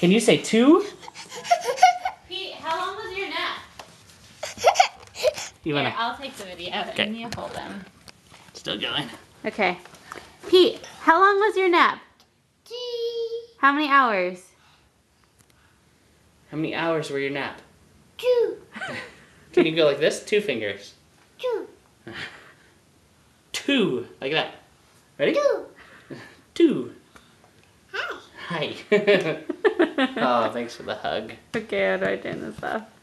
Can you say 2? Pete, how long was your nap? You wanna? Here, I'll take the video and you hold them. Still going. Okay. Pete, how long was your nap? 3. How many hours? How many hours were your nap? 2. Can you go like this? 2 fingers. 2. 2. Like that. Ready? 2. 2. Hi. Hi. Oh, thanks for the hug. Okay, how do I turn this off?